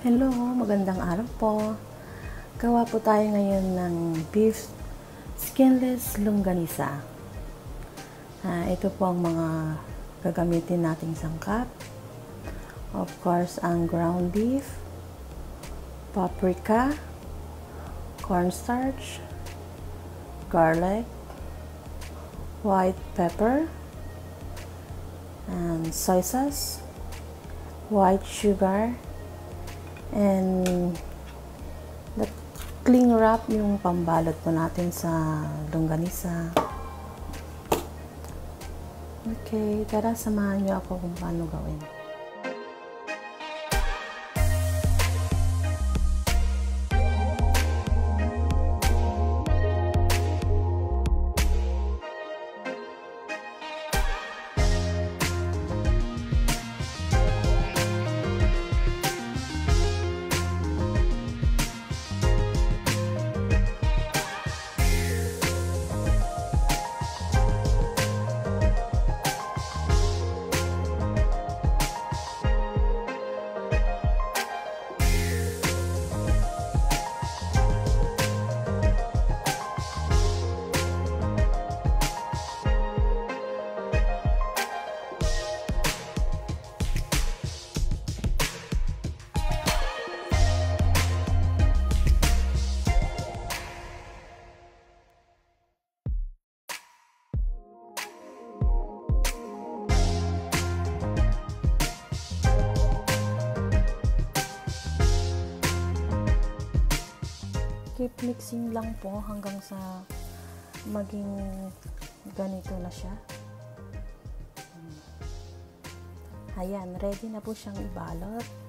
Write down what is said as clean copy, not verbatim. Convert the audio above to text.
Hello, magandang araw po. Gawa po tayo ngayon ng beef skinless longanisa. Ito po ang mga gagamitin nating sangkap. Of course, ang ground beef, paprika, cornstarch, garlic, white pepper, and soy sauce, white sugar, and cling wrap yung pambalot po natin sa longanisa. Okay, tara samahan niyo ako kung paano gawin. Keep mixing lang po hanggang sa maging ganito na siya. Ayan, ready na po siyang ibalot.